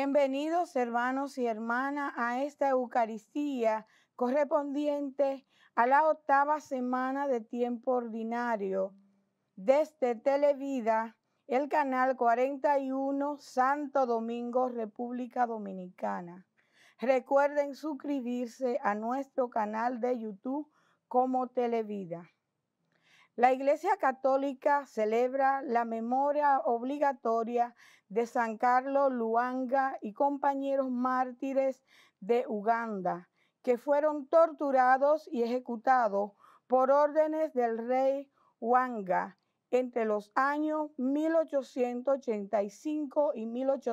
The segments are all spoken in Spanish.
Bienvenidos hermanos y hermanas a esta Eucaristía correspondiente a la 8ª semana de tiempo ordinario desde Televida, el canal 41, Santo Domingo, República Dominicana. Recuerden suscribirse a nuestro canal de YouTube como Televida. La Iglesia Católica celebra la memoria obligatoria de San Carlos Lwanga y compañeros mártires de Uganda, que fueron torturados y ejecutados por órdenes del rey Lwanga entre los años 1885 y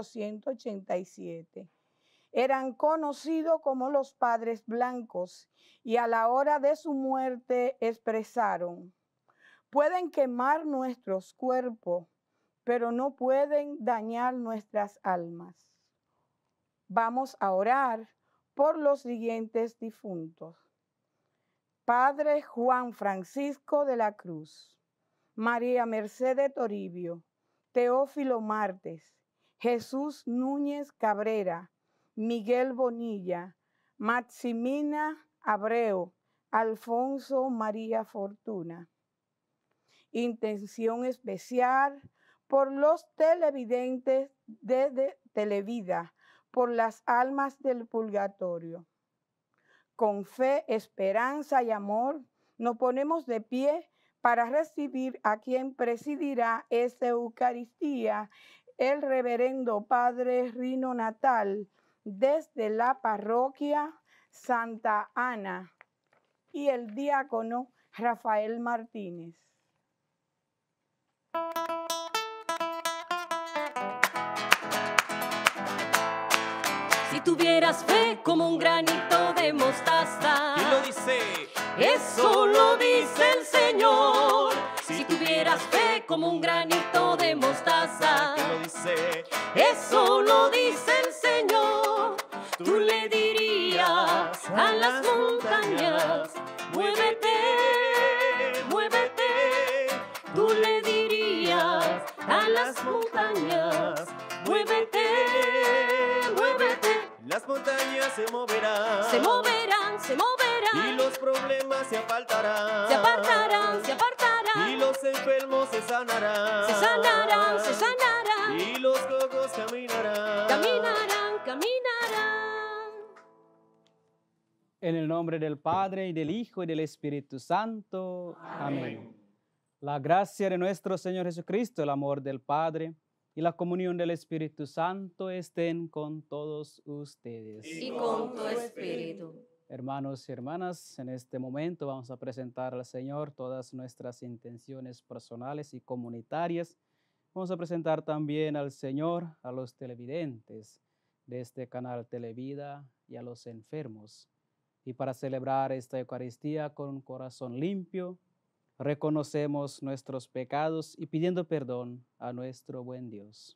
1887. Eran conocidos como los Padres Blancos y a la hora de su muerte expresaron: pueden quemar nuestros cuerpos, pero no pueden dañar nuestras almas. Vamos a orar por los siguientes difuntos: Padre Juan Francisco de la Cruz, María Mercedes Toribio, Teófilo Martes, Jesús Núñez Cabrera, Miguel Bonilla, Maximina Abreu, Alfonso María Fortuna. Intención especial por los televidentes de Televida, por las almas del purgatorio. Con fe, esperanza y amor nos ponemos de pie para recibir a quien presidirá esta Eucaristía, el reverendo Padre Rino Natal, desde la parroquia Santa Ana, y el diácono Rafael Martínez. Si tuvieras fe como un granito de mostaza. ¿Quién lo dice? Eso lo dice el Señor. Si tuvieras fe como un granito de mostaza. ¿Quién lo dice? Eso lo dice el Señor. Tú le dirías a las montañas: muévete, muévete. Tú le dirías a las montañas: muévete, muévete. Las montañas se moverán. Se moverán, se moverán. Y los problemas se apartarán. Se apartarán, se apartarán. Y los enfermos se sanarán. Se sanarán, se sanarán. Y los cocos caminarán. Caminarán, caminarán. En el nombre del Padre, y del Hijo, y del Espíritu Santo. Amén. La gracia de nuestro Señor Jesucristo, el amor del Padre y la comunión del Espíritu Santo estén con todos ustedes. Y con tu espíritu. Hermanos y hermanas, en este momento vamos a presentar al Señor todas nuestras intenciones personales y comunitarias. Vamos a presentar también al Señor a los televidentes de este canal Televida y a los enfermos. Y para celebrar esta Eucaristía con un corazón limpio, reconocemos nuestros pecados y pidiendo perdón a nuestro buen Dios.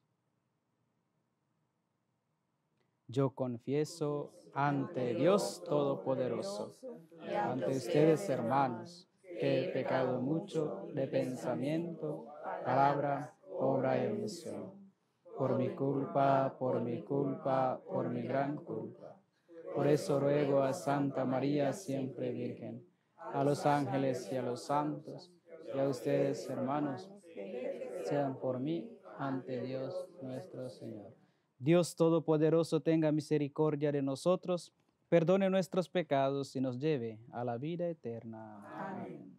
Yo confieso ante Dios Todopoderoso y ante ustedes, hermanos, que he pecado mucho de pensamiento, palabra, obra y omisión. Por mi culpa, por mi culpa, por mi gran culpa. Por eso ruego a Santa María, siempre Virgen, a los ángeles y a los santos, y a ustedes, hermanos, sean por mí ante Dios nuestro Señor. Dios Todopoderoso tenga misericordia de nosotros, perdone nuestros pecados y nos lleve a la vida eterna. Amén.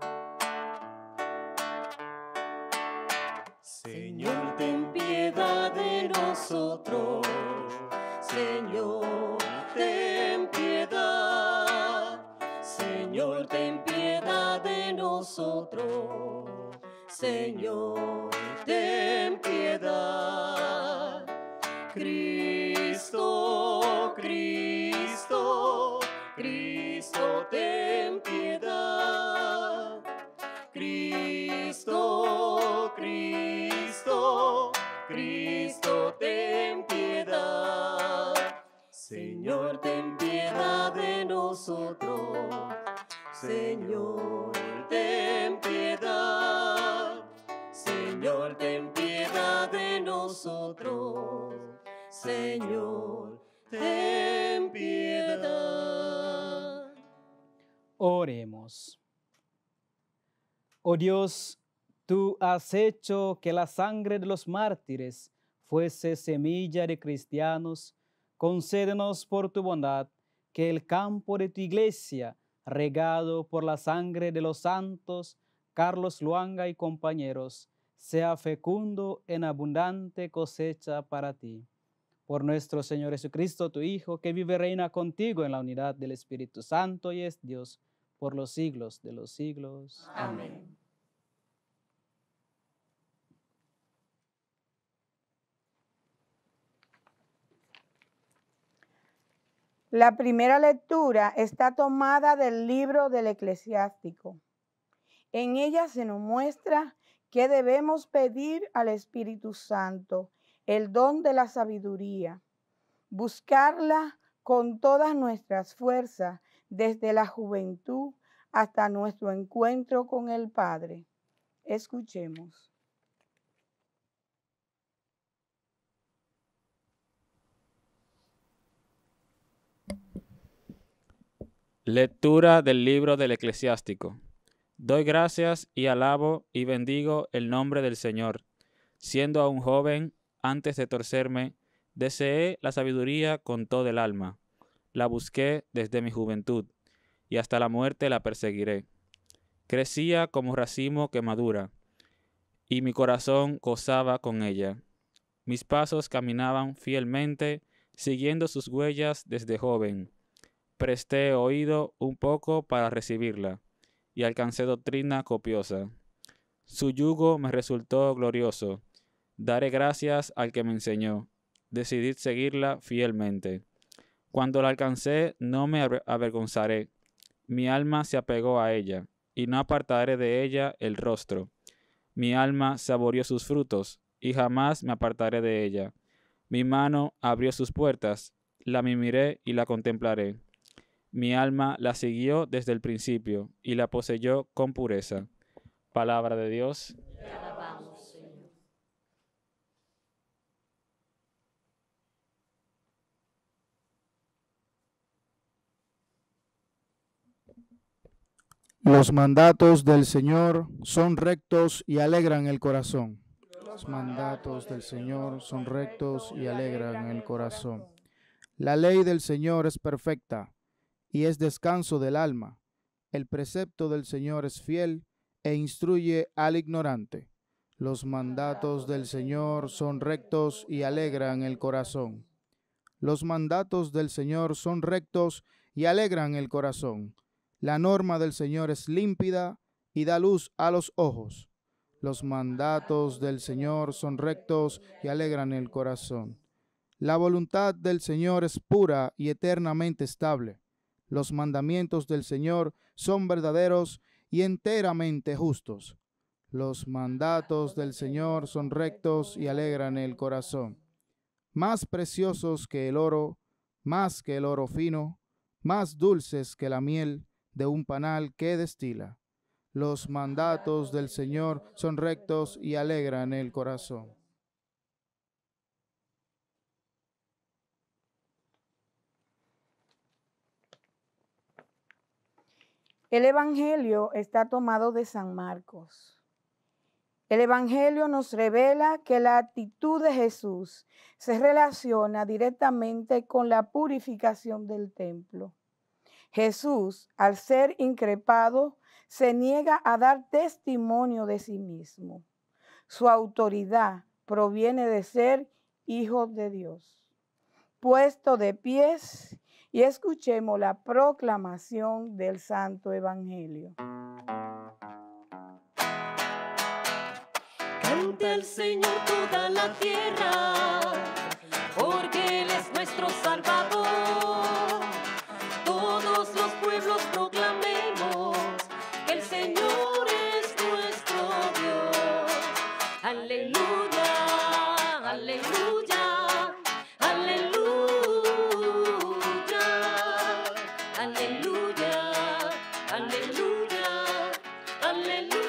Señor, ten piedad de nosotros. Señor, ten piedad. Señor, ten piedad de nosotros. Señor, ten piedad. Cristo, Cristo, Cristo, ten piedad. Cristo, Cristo, Cristo, ten piedad. Señor, ten piedad de nosotros. Señor, ten piedad. Señor, ten piedad de nosotros. Señor, ten piedad. Oremos. Oh Dios, tú has hecho que la sangre de los mártires fuese semilla de cristianos. Concédenos por tu bondad que el campo de tu iglesia, regado por la sangre de los santos Carlos Luanga y compañeros, sea fecundo en abundante cosecha para ti. Por nuestro Señor Jesucristo, tu Hijo, que vive y reina contigo en la unidad del Espíritu Santo y es Dios por los siglos de los siglos. Amén. La primera lectura está tomada del libro del Eclesiástico. En ella se nos muestra que debemos pedir al Espíritu Santo el don de la sabiduría, buscarla con todas nuestras fuerzas desde la juventud hasta nuestro encuentro con el Padre. Escuchemos. Lectura del libro del Eclesiástico. Doy gracias y alabo y bendigo el nombre del Señor. Siendo aún joven, antes de torcerme, deseé la sabiduría con todo el alma. La busqué desde mi juventud, y hasta la muerte la perseguiré. Crecía como racimo que madura, y mi corazón gozaba con ella. Mis pasos caminaban fielmente, siguiendo sus huellas desde joven. Presté oído un poco para recibirla, y alcancé doctrina copiosa. Su yugo me resultó glorioso. Daré gracias al que me enseñó. Decidí seguirla fielmente. Cuando la alcancé, no me avergonzaré. Mi alma se apegó a ella, y no apartaré de ella el rostro. Mi alma saboreó sus frutos, y jamás me apartaré de ella. Mi mano abrió sus puertas, la miré y la contemplaré. Mi alma la siguió desde el principio, y la poseyó con pureza. Palabra de Dios. Te alabamos, Señor. Los mandatos del Señor son rectos y alegran el corazón. Los mandatos del Señor son rectos y alegran el corazón. La ley del Señor es perfecta y es descanso del alma. El precepto del Señor es fiel e instruye al ignorante. Los mandatos del Señor son rectos y alegran el corazón. Los mandatos del Señor son rectos y alegran el corazón. La norma del Señor es límpida y da luz a los ojos. Los mandatos del Señor son rectos y alegran el corazón. La voluntad del Señor es pura y eternamente estable. Los mandamientos del Señor son verdaderos y enteramente justos. Los mandatos del Señor son rectos y alegran el corazón. Más preciosos que el oro, más que el oro fino, más dulces que la miel de un panal que destila. Los mandatos del Señor son rectos y alegran el corazón. El Evangelio está tomado de San Marcos. El Evangelio nos revela que la actitud de Jesús se relaciona directamente con la purificación del templo. Jesús, al ser increpado, se niega a dar testimonio de sí mismo. Su autoridad proviene de ser hijo de Dios. Puesto de pies y escuchemos la proclamación del Santo Evangelio. Cante al Señor toda la tierra, porque Él es nuestro Salvador. Todos los pueblos proclamemos que el Señor es nuestro Dios. Aleluya, aleluya, aleluya, aleluya, aleluya, aleluya.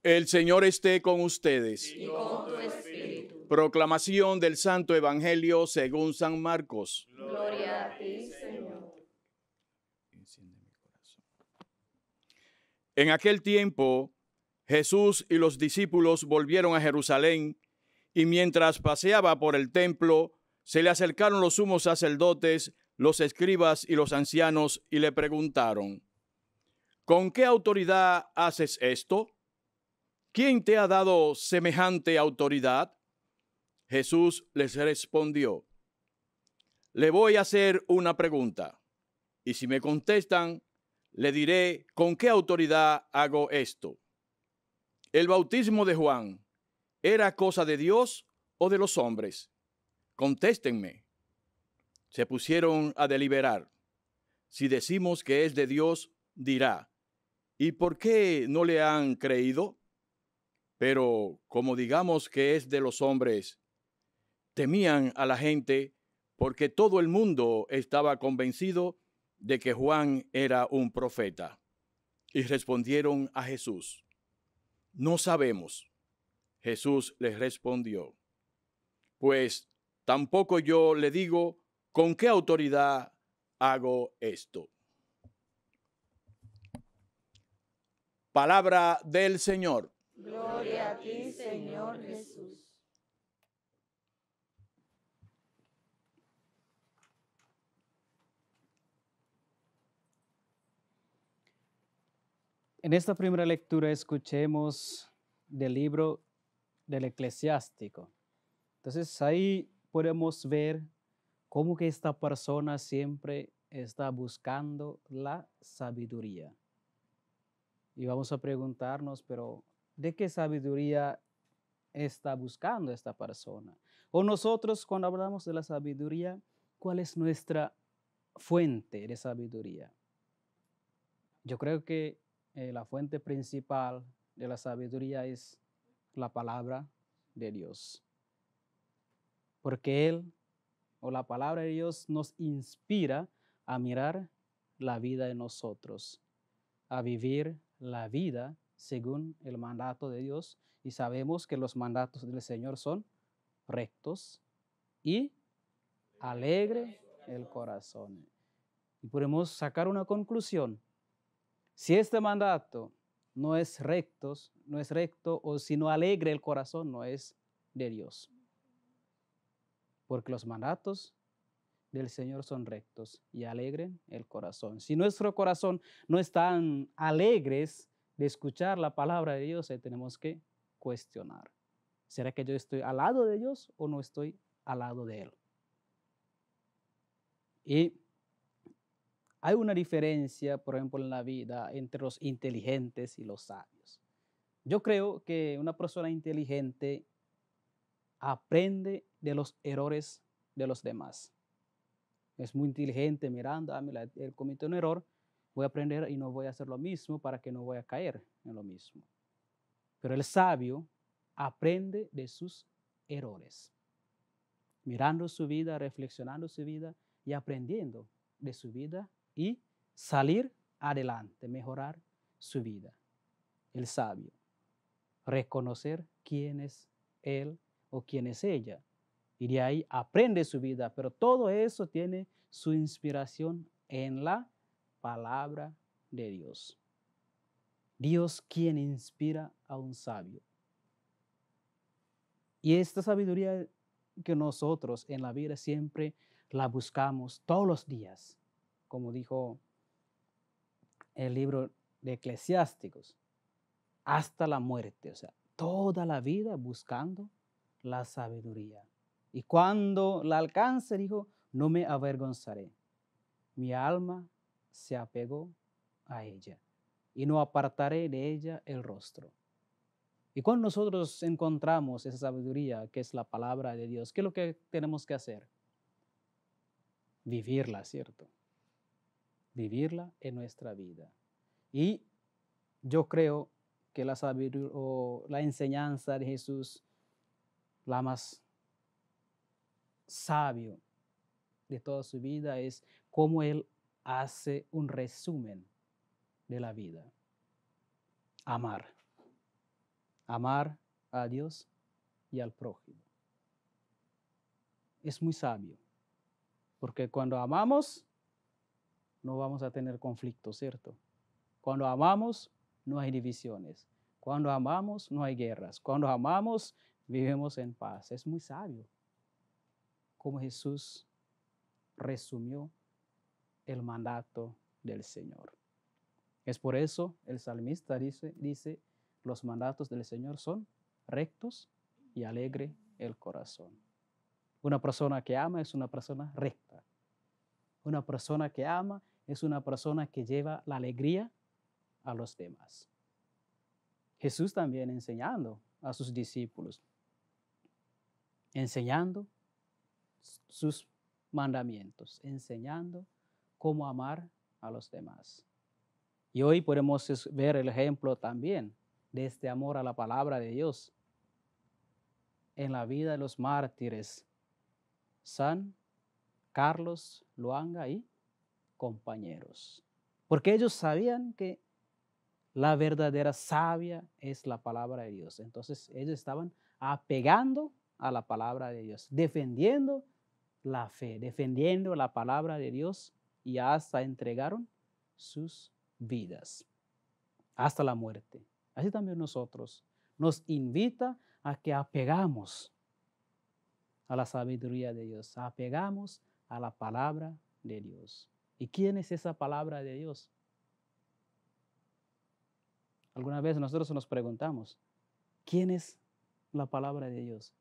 El Señor esté con ustedes. Y con tu espíritu. Proclamación del Santo Evangelio según San Marcos. Gloria a ti, Señor. En aquel tiempo, Jesús y los discípulos volvieron a Jerusalén, y mientras paseaba por el templo, se le acercaron los sumos sacerdotes, los escribas y los ancianos, y le preguntaron: ¿con qué autoridad haces esto? ¿Quién te ha dado semejante autoridad? Jesús les respondió: le voy a hacer una pregunta, y si me contestan, le diré con qué autoridad hago esto. ¿El bautismo de Juan era cosa de Dios o de los hombres? Contéstenme. Se pusieron a deliberar. Si decimos que es de Dios, dirá: ¿y por qué no le han creído? Pero como digamos que es de los hombres, temían a la gente porque todo el mundo estaba convencido de que Juan era un profeta. Y respondieron a Jesús: no sabemos. Jesús les respondió: pues tampoco yo le digo con qué autoridad hago esto. Palabra del Señor. Gloria a ti, Señor Jesús. En esta primera lectura escuchemos del libro del Eclesiástico. Entonces ahí podemos ver cómo que esta persona siempre está buscando la sabiduría. Y vamos a preguntarnos, pero ¿de qué sabiduría está buscando esta persona? O nosotros, cuando hablamos de la sabiduría, ¿cuál es nuestra fuente de sabiduría? Yo creo que la fuente principal de la sabiduría es la palabra de Dios. Porque Él, o la palabra de Dios, nos inspira a mirar la vida de nosotros, a vivir la vida según el mandato de Dios. Y sabemos que los mandatos del Señor son rectos y alegre el corazón. Y podemos sacar una conclusión. Si este mandato no es recto o si no alegre el corazón, no es de Dios. Porque los mandatos del Señor son rectos y alegren el corazón. Si nuestro corazón no está alegres de escuchar la palabra de Dios, tenemos que cuestionar. ¿Será que yo estoy al lado de Dios o no estoy al lado de Él? Y hay una diferencia, por ejemplo, en la vida entre los inteligentes y los sabios. Yo creo que una persona inteligente aprende de los errores de los demás. Es muy inteligente mirando, mira, él cometió un error, voy a aprender y no voy a hacer lo mismo para que no voy a caer en lo mismo. Pero el sabio aprende de sus errores, mirando su vida, reflexionando su vida y aprendiendo de su vida y salir adelante, mejorar su vida. El sabio, reconocer quién es él o quién es ella. Y de ahí aprende su vida, pero todo eso tiene su inspiración en la palabra de Dios. Dios quien inspira a un sabio. Y esta sabiduría que nosotros en la vida siempre la buscamos todos los días, como dijo el libro de Eclesiásticos, hasta la muerte, o sea, toda la vida buscando la sabiduría. Y cuando la alcance, dijo, no me avergonzaré. Mi alma se apegó a ella y no apartaré de ella el rostro. Y cuando nosotros encontramos esa sabiduría, que es la palabra de Dios, ¿qué es lo que tenemos que hacer? Vivirla, ¿cierto? Vivirla en nuestra vida. Y yo creo que la sabiduría o la enseñanza de Jesús, la más sabio de toda su vida, es cómo Él hace un resumen de la vida. Amar. amar a Dios y al prójimo. Es muy sabio, porque cuando amamos, no vamos a tener conflictos, ¿cierto? Cuando amamos, no hay divisiones. Cuando amamos, no hay guerras. Cuando amamos, vivimos en paz. Es muy sabio como Jesús resumió el mandato del Señor. Es por eso el salmista dice, los mandatos del Señor son rectos y alegre el corazón. Una persona que ama es una persona recta. Una persona que ama es una persona que lleva la alegría a los demás. Jesús también enseñando a sus discípulos, enseñando sus mandamientos, enseñando cómo amar a los demás. Y hoy podemos ver el ejemplo también de este amor a la palabra de Dios en la vida de los mártires San Carlos Luanga y compañeros. Porque ellos sabían que la verdadera savia es la palabra de Dios. Entonces ellos estaban apegando a la palabra de Dios, defendiendo la fe, defendiendo la palabra de Dios y hasta entregaron sus vidas, hasta la muerte. Así también nosotros nos invita a que apegamos a la sabiduría de Dios, apegamos a la palabra de Dios. ¿Y quién es esa palabra de Dios? Alguna vez nosotros nos preguntamos, ¿quién es la palabra de Dios?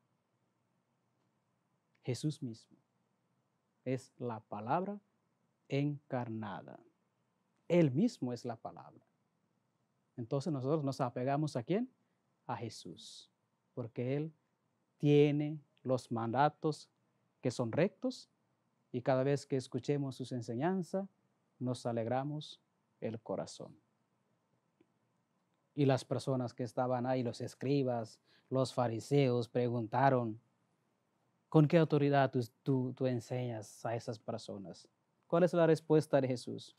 Jesús mismo. Es la palabra encarnada. Él mismo es la palabra. Entonces nosotros nos apegamos ¿a quién? A Jesús, porque Él tiene los mandatos que son rectos y cada vez que escuchemos sus enseñanzas nos alegramos el corazón. Y las personas que estaban ahí, los escribas, los fariseos, preguntaron, ¿con qué autoridad tú enseñas a esas personas? ¿Cuál es la respuesta de Jesús?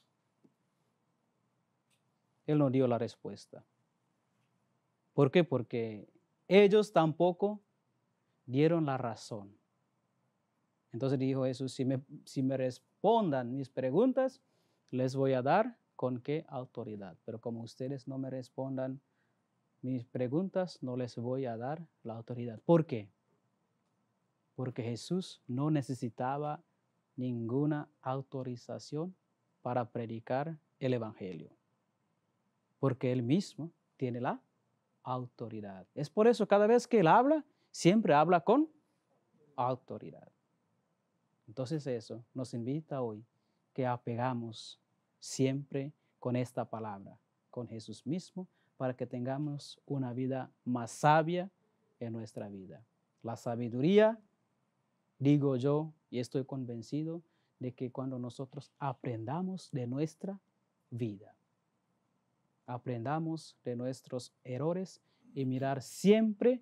Él no dio la respuesta. ¿Por qué? Porque ellos tampoco dieron la razón. Entonces dijo Jesús, si me respondan mis preguntas, les voy a dar con qué autoridad. Pero como ustedes no me respondan mis preguntas, no les voy a dar la autoridad. ¿Por qué? Porque Jesús no necesitaba ninguna autorización para predicar el Evangelio. Porque Él mismo tiene la autoridad. Es por eso cada vez que Él habla, siempre habla con autoridad. Entonces eso nos invita hoy que apegamos siempre con esta palabra, con Jesús mismo, para que tengamos una vida más sabia en nuestra vida. La sabiduría, digo yo, y estoy convencido de que cuando nosotros aprendamos de nuestra vida, aprendamos de nuestros errores y mirar siempre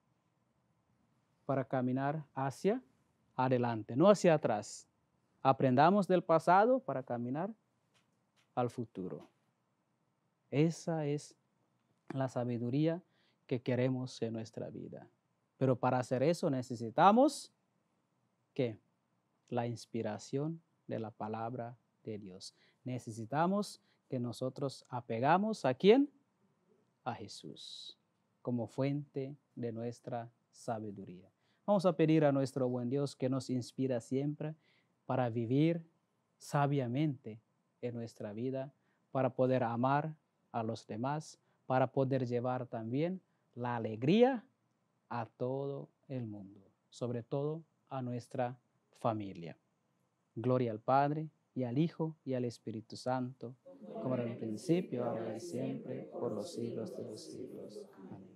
para caminar hacia adelante, no hacia atrás. Aprendamos del pasado para caminar al futuro. Esa es la sabiduría que queremos en nuestra vida. Pero para hacer eso necesitamos ¿qué? La inspiración de la palabra de Dios. Necesitamos que nosotros apegamos ¿a quién? A Jesús, como fuente de nuestra sabiduría. Vamos a pedir a nuestro buen Dios que nos inspira siempre para vivir sabiamente en nuestra vida, para poder amar a los demás, para poder llevar también la alegría a todo el mundo, sobre todo a nuestra familia. Gloria al Padre, y al Hijo, y al Espíritu Santo, como era en el principio, ahora y siempre, por los siglos de los siglos. Amén.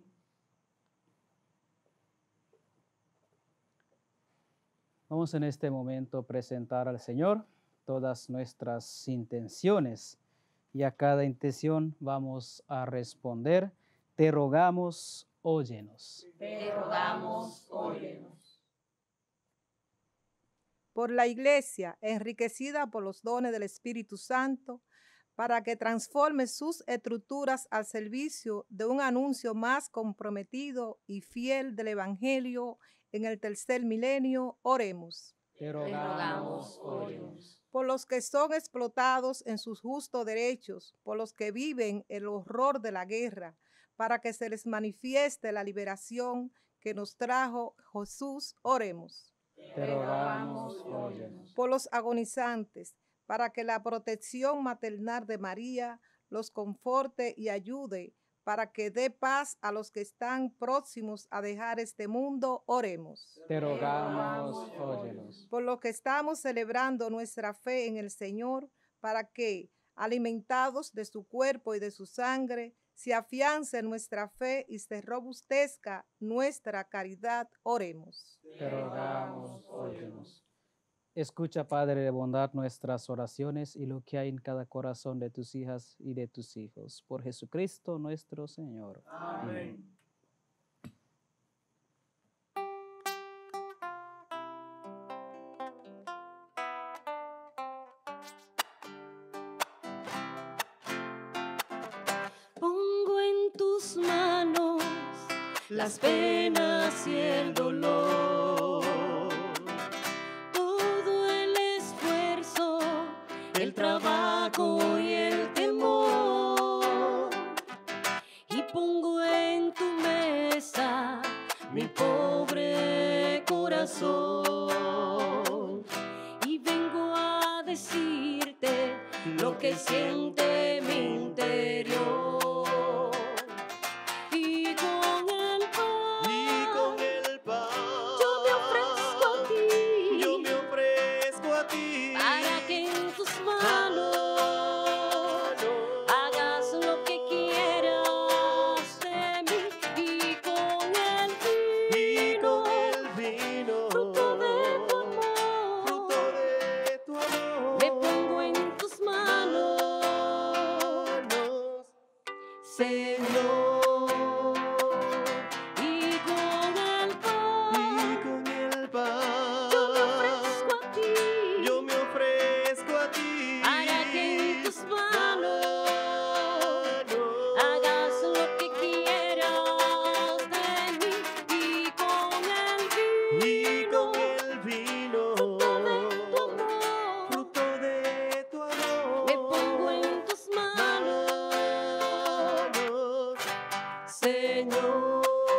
Vamos en este momento a presentar al Señor todas nuestras intenciones y a cada intención vamos a responder, te rogamos, óyenos. Te rogamos, óyenos. Por la Iglesia, enriquecida por los dones del Espíritu Santo, para que transforme sus estructuras al servicio de un anuncio más comprometido y fiel del Evangelio en el tercer milenio. Oremos. Te rogamos, óyenos. Por los que son explotados en sus justos derechos, por los que viven el horror de la guerra, para que se les manifieste la liberación que nos trajo Jesús. Oremos. Te rogamos, óyenos. Por los agonizantes, para que la protección maternal de María los conforte y ayude, para que dé paz a los que están próximos a dejar este mundo. Oremos. Te rogamos, óyenos. Por lo que estamos celebrando nuestra fe en el Señor, para que, alimentados de su cuerpo y de su sangre, se afiance nuestra fe y se robustezca nuestra caridad. Oremos. Te rogamos, óyenos. Escucha, Padre de bondad, nuestras oraciones y lo que hay en cada corazón de tus hijas y de tus hijos. Por Jesucristo nuestro Señor. Amén. Pongo en tus manos las penas y el dolor, todo el esfuerzo, el trabajo y el temor, y pongo en tu mesa mi pobre corazón, y vengo a decirte lo que siente mi interior. Y con el pan yo me ofrezco a ti, para que en tus manos hagas lo que quieras de mí. Y con el vino, fruto de tu amor, me pongo en tus manos, Señor. Y con el pan yo me ofrezco a ti, para que en tus manos hagas lo que quieras de mí. Y con el vino, fruto de tu amor, me pongo en tus manos, Señor.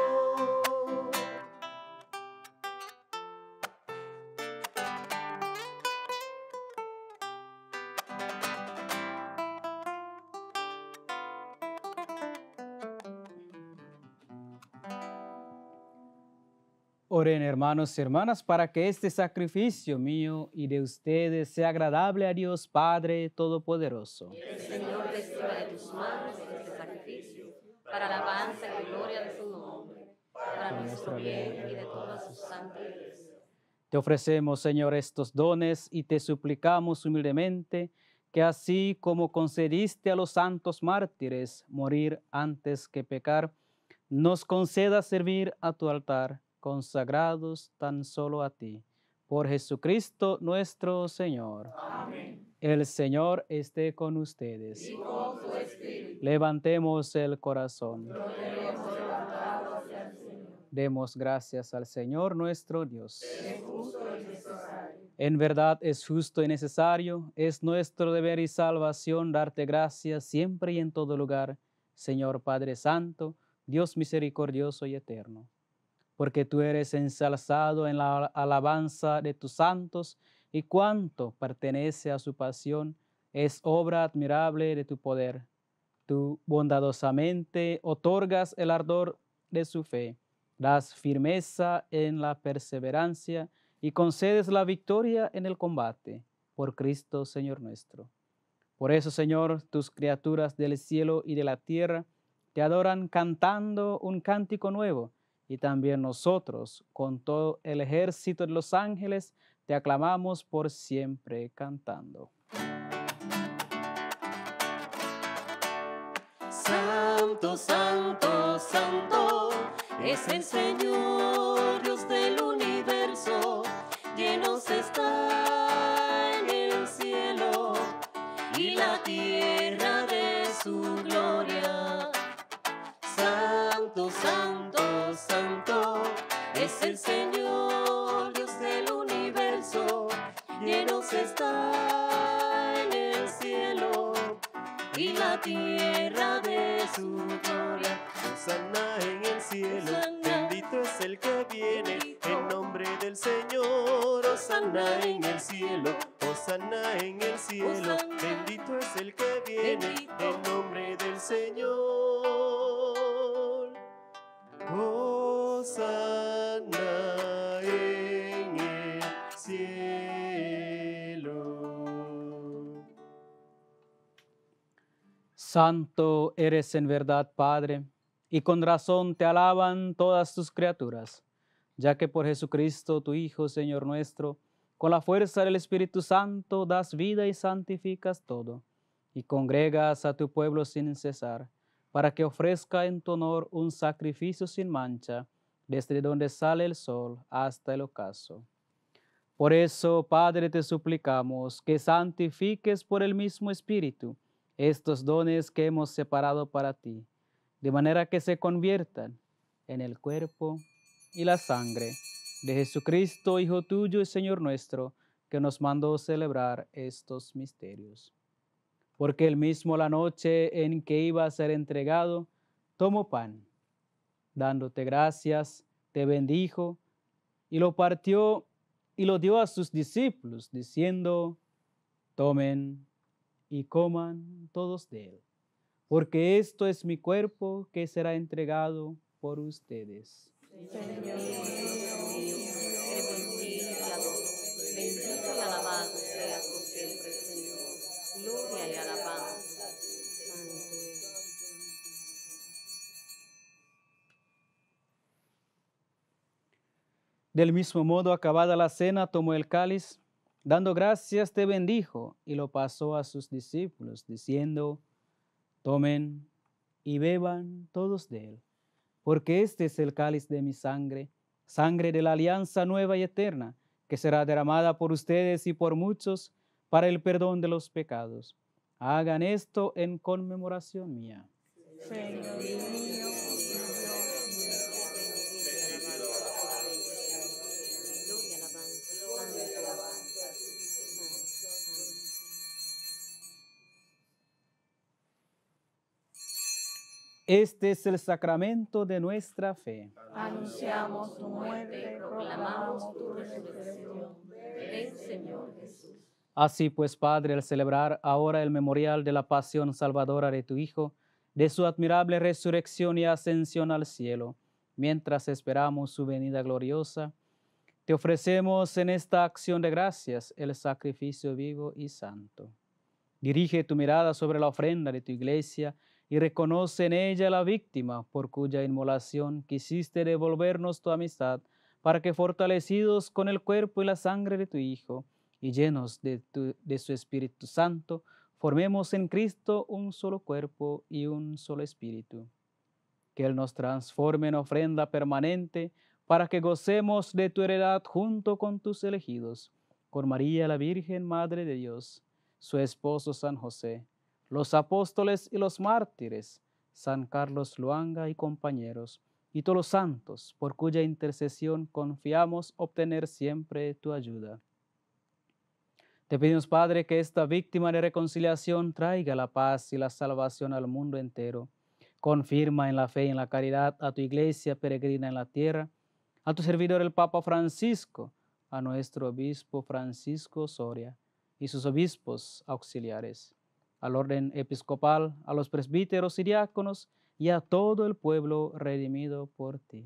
Oren, hermanos y hermanas, para que este sacrificio mío y de ustedes sea agradable a Dios Padre Todopoderoso. El Señor reciba de tus manos este sacrificio, para alabanza y gloria de su nombre, para nuestro bien y de toda su santa iglesia. Te ofrecemos, Señor, estos dones y te suplicamos humildemente que así como concediste a los santos mártires morir antes que pecar, nos conceda servir a tu altar, consagrados tan solo a ti. Por Jesucristo nuestro Señor. Amén. El Señor esté con ustedes. Y con tu espíritu. Levantemos el corazón. Lo tenemos levantado hacia el Señor. Demos gracias al Señor nuestro Dios. Es justo y necesario. En verdad es justo y necesario, es nuestro deber y salvación darte gracias siempre y en todo lugar, Señor Padre Santo, Dios misericordioso y eterno. Porque tú eres ensalzado en la alabanza de tus santos, y cuanto pertenece a su pasión es obra admirable de tu poder. Tú bondadosamente otorgas el ardor de su fe, das firmeza en la perseverancia y concedes la victoria en el combate, por Cristo Señor nuestro. Por eso, Señor, tus criaturas del cielo y de la tierra te adoran cantando un cántico nuevo, y también nosotros, con todo el ejército de los ángeles, te aclamamos por siempre cantando. Santo, santo, santo, es el Señor, Dios del universo, llenos está en el cielo y la tierra de su gloria. Santo, santo, santo es el Señor, Dios del universo. Llenos está en el cielo y la tierra de su gloria. Hosana en el cielo, Hosana. bendito es el que viene en nombre del Señor. Hosana en el cielo, Hosana en el cielo, Hosana. bendito es el que viene Bendito. en nombre del Señor. Hosana en el cielo. Santo eres en verdad, Padre, y con razón te alaban todas tus criaturas, ya que por Jesucristo, tu Hijo, Señor nuestro, con la fuerza del Espíritu Santo das vida y santificas todo, y congregas a tu pueblo sin cesar, para que ofrezca en tu honor un sacrificio sin mancha, desde donde sale el sol hasta el ocaso. Por eso, Padre, te suplicamos que santifiques por el mismo Espíritu estos dones que hemos separado para ti, de manera que se conviertan en el cuerpo y la sangre de Jesucristo, Hijo tuyo y Señor nuestro, que nos mandó celebrar estos misterios. Porque él mismo la noche en que iba a ser entregado, tomó pan, dándote gracias, te bendijo y lo partió y lo dio a sus discípulos, diciendo: tomen y coman todos de él, porque esto es mi cuerpo que será entregado por ustedes. Bendito y alabado seas por siempre, Señor. Gloria y alabanza. Santo eres. Del mismo modo, acabada la cena, tomó el cáliz, dando gracias, te bendijo y lo pasó a sus discípulos, diciendo: tomen y beban todos de él, porque este es el cáliz de mi sangre, sangre de la alianza nueva y eterna, que será derramada por ustedes y por muchos para el perdón de los pecados. Hagan esto en conmemoración mía. Señor mío, Gloria y alabanza. Este es el sacramento de nuestra fe. anunciamos tu muerte, proclamamos tu resurrección. Ven, Señor Jesús. Así pues, Padre, al celebrar ahora el memorial de la pasión salvadora de tu Hijo, de su admirable resurrección y ascensión al cielo, mientras esperamos su venida gloriosa, te ofrecemos en esta acción de gracias el sacrificio vivo y santo. Dirige tu mirada sobre la ofrenda de tu iglesia y reconoce en ella la víctima por cuya inmolación quisiste devolvernos tu amistad, para que fortalecidos con el cuerpo y la sangre de tu Hijo y llenos de su Espíritu Santo, formemos en Cristo un solo cuerpo y un solo espíritu. Que Él nos transforme en ofrenda permanente para que gocemos de tu heredad junto con tus elegidos, con María la Virgen, Madre de Dios, su esposo San José, los apóstoles y los mártires, San Carlos Luanga y compañeros, y todos los santos, por cuya intercesión confiamos obtener siempre tu ayuda. Te pedimos, Padre, que esta víctima de reconciliación traiga la paz y la salvación al mundo entero. Confirma en la fe y en la caridad a tu iglesia peregrina en la tierra, a tu servidor el Papa Francisco, a nuestro obispo Francisco Soria y sus obispos auxiliares, al orden episcopal, a los presbíteros y diáconos y a todo el pueblo redimido por ti.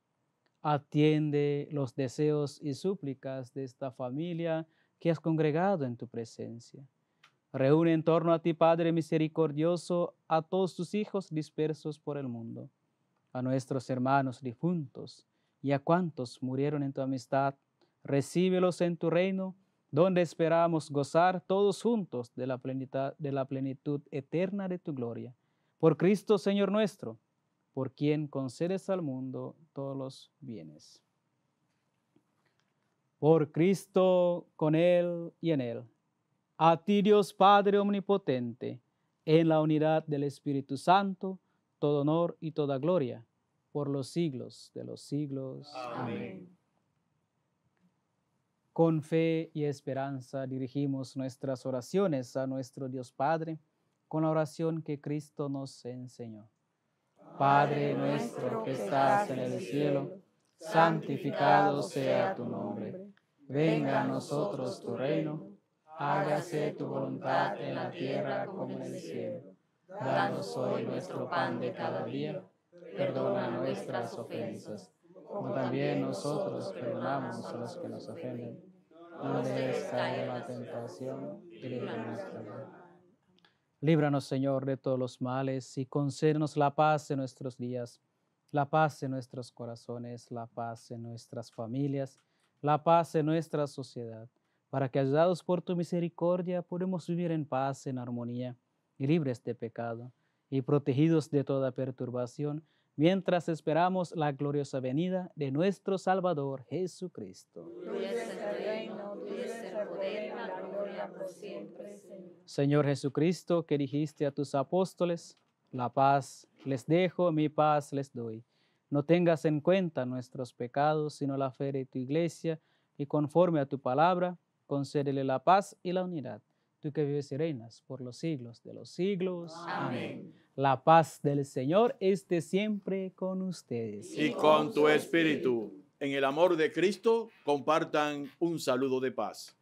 Atiende los deseos y súplicas de esta familia que has congregado en tu presencia. Reúne en torno a ti, Padre misericordioso, a todos tus hijos dispersos por el mundo, a nuestros hermanos difuntos y a cuantos murieron en tu amistad. Recíbelos en tu reino, donde esperamos gozar todos juntos de la plenitud eterna de tu gloria. Por Cristo, Señor nuestro, por quien concedes al mundo todos los bienes. Por Cristo, con Él y en Él, A ti, Dios Padre Omnipotente, en la unidad del Espíritu Santo, todo honor y toda gloria, por los siglos de los siglos. Amén. Con fe y esperanza dirigimos nuestras oraciones a nuestro Dios Padre, con la oración que Cristo nos enseñó. Padre nuestro que estás en el cielo, santificado sea tu nombre. Venga a nosotros tu reino. Hágase tu voluntad en la tierra como en el cielo. Danos hoy nuestro pan de cada día. Perdona nuestras ofensas, como también nosotros perdonamos a los que nos ofenden. No nos dejes caer en la tentación y líbranos del mal. Líbranos, Señor, de todos los males y concédenos la paz en nuestros días, la paz en nuestros corazones, la paz en nuestras familias, la paz en nuestra sociedad, para que, ayudados por tu misericordia, podamos vivir en paz, en armonía y libres de pecado y protegidos de toda perturbación, mientras esperamos la gloriosa venida de nuestro Salvador Jesucristo. Tuyo es el reino, tuyo es el poder y la gloria por siempre, Señor. Señor Jesucristo, que dijiste a tus apóstoles, la paz les dejo, mi paz les doy. No tengas en cuenta nuestros pecados, sino la fe de tu iglesia, y conforme a tu palabra, concédele la paz y la unidad. Tú que vives y reinas por los siglos de los siglos. Amén. La paz del Señor esté siempre con ustedes. Y con tu espíritu. En el amor de Cristo, compartan un saludo de paz.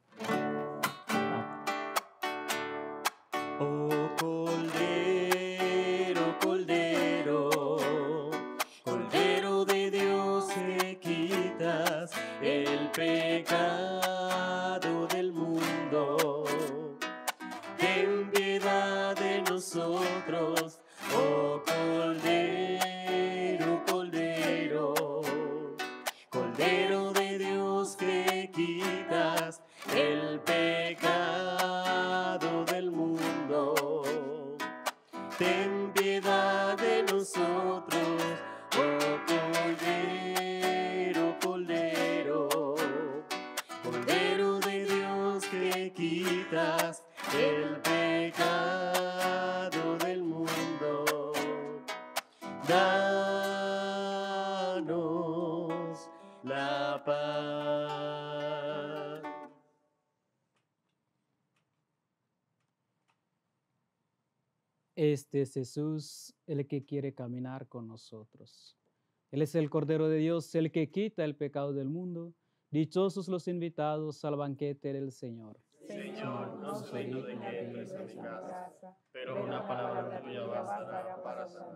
Oh Cordero, Cordero, Cordero de Dios que quitas el pecado del mundo, ten piedad de nosotros, oh Cordero, Cordero, Cordero de Dios que quitas el pecado del mundo, ten piedad de nosotros, oh Cordero, Cordero, Cordero de Dios que quitas el pecado del mundo. Danos la paz. Este es Jesús, el que quiere caminar con nosotros. Él es el Cordero de Dios, el que quita el pecado del mundo. Dichosos los invitados al banquete del Señor. Señor, no soy digno de que entres en mi casa, pero una palabra tuya bastará para sanar.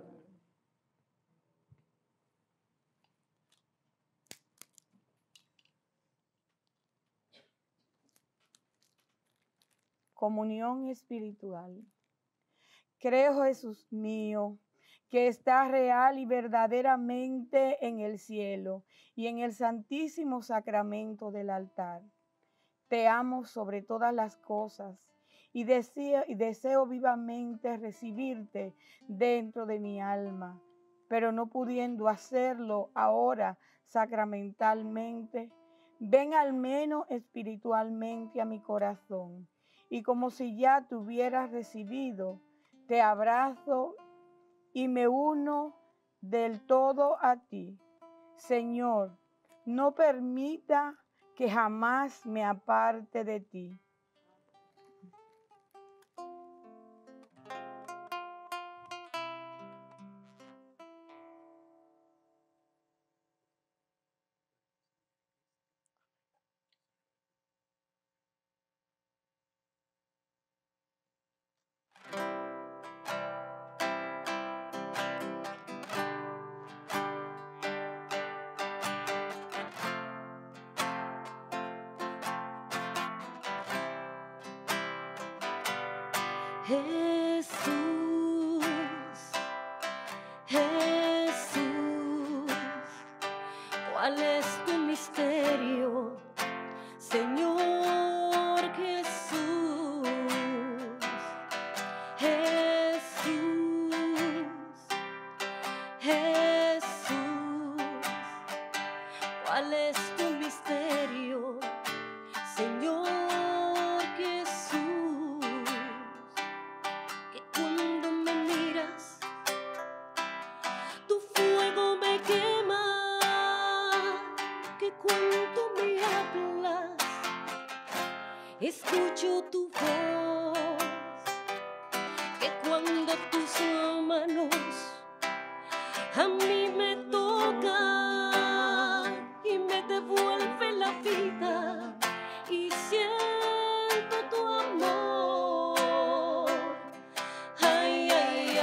Comunión espiritual. Creo, Jesús mío, que está real y verdaderamente en el cielo y en el santísimo sacramento del altar. Te amo sobre todas las cosas y deseo vivamente recibirte dentro de mi alma, pero no pudiendo hacerlo ahora sacramentalmente, ven al menos espiritualmente a mi corazón y como si ya te hubieras recibido, te abrazo y me uno del todo a ti. Señor, no permita que jamás me aparte de ti. Jesús, Jesús, ¿cuál es tu misterio, Señor Jesús? Jesús, Jesús, ¿cuál es tu misterio, Señor Jesús? escucho tu voz, que cuando tus manos a mí me tocan y me devuelven la vida y siento tu amor. Ay, ay,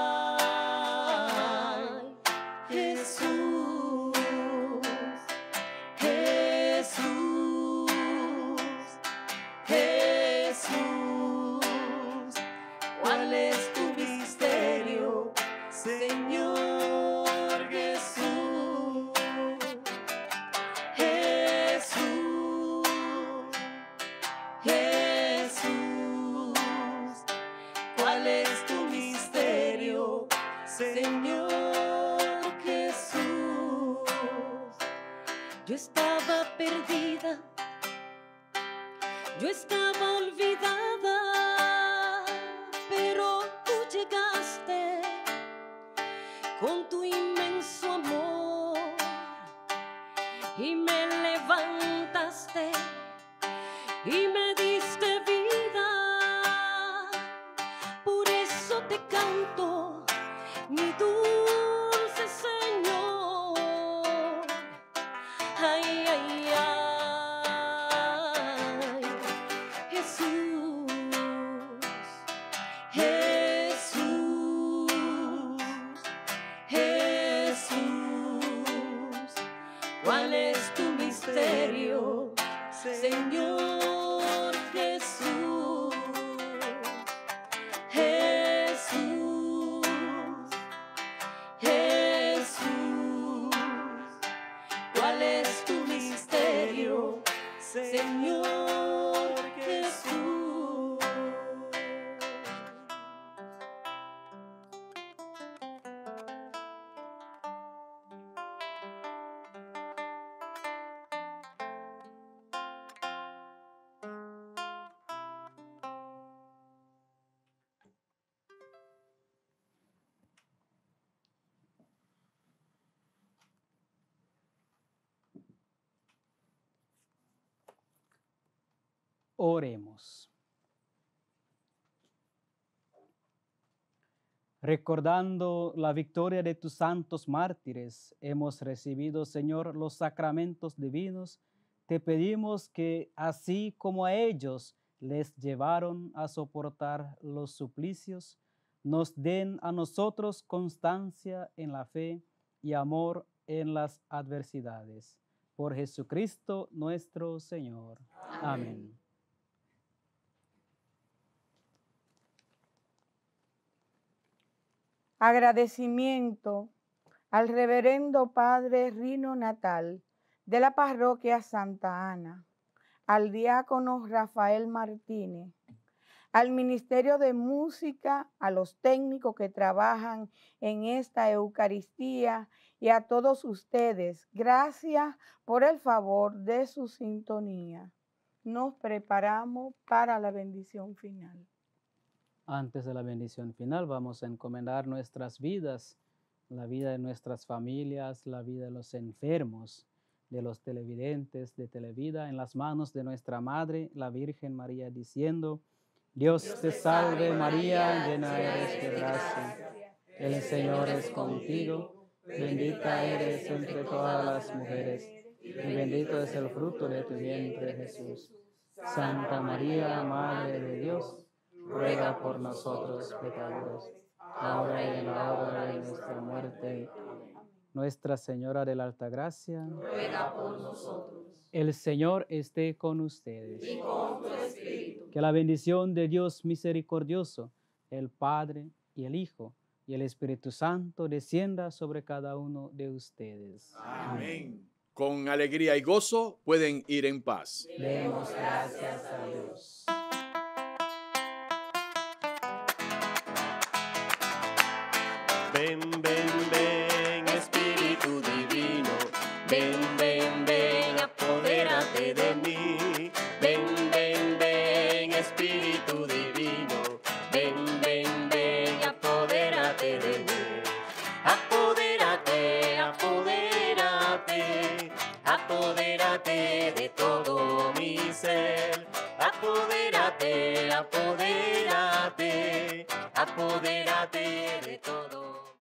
ay, Jesús, Jesús, Jesús, ¿cuál es tu misterio, Señor Jesús? Jesús, Jesús, ¿cuál es tu misterio, Señor Jesús? Yo estaba perdida, yo estaba olvidada, pero tú llegaste con tu inmenso amor y me levantaste y me diste vida. Por eso te canto, mi dulce Señor. Ay, ay, ay, Jesús, Jesús, Jesús, ¿cuál es tu misterio, Señor Jesús? Jesús, Jesús, ¿cuál es tu misterio, Señor Jesús? Oremos. Recordando la victoria de tus santos mártires, hemos recibido, Señor, los sacramentos divinos. Te pedimos que, así como a ellos les llevaron a soportar los suplicios, nos den a nosotros constancia en la fe y amor en las adversidades. Por Jesucristo nuestro Señor. Amén. Agradecimiento al reverendo Padre Rino Natal de la parroquia Santa Ana, al diácono Rafael Martínez, al Ministerio de Música, a los técnicos que trabajan en esta Eucaristía y a todos ustedes. Gracias por el favor de su sintonía. Nos preparamos para la bendición final. Antes de la bendición final, vamos a encomendar nuestras vidas, la vida de nuestras familias, la vida de los enfermos, de los televidentes de Televida, en las manos de nuestra Madre, la Virgen María, diciendo: Dios te salve María, llena eres de gracia, el Señor es contigo, bendita eres entre todas las mujeres, y bendito es el fruto de tu vientre, Jesús. Santa María, Madre de Dios, ruega por nosotros pecadores, ahora y en la hora de nuestra muerte. Nuestra Señora de la Altagracia, ruega por nosotros. El Señor esté con ustedes. Y con tu espíritu. Que la bendición de Dios misericordioso, el Padre y el Hijo y el Espíritu Santo descienda sobre cada uno de ustedes. Amén. Con alegría y gozo pueden ir en paz. Demos gracias a Dios. Ven, ven, ven, Espíritu Divino. Ven, ven, ven, apodérate de mí. Ven, ven, ven, Espíritu Divino. Ven, ven, ven, apodérate de mí. Apodérate, apodérate, apodérate de todo mi ser. apodérate, apodérate, apodérate de todo.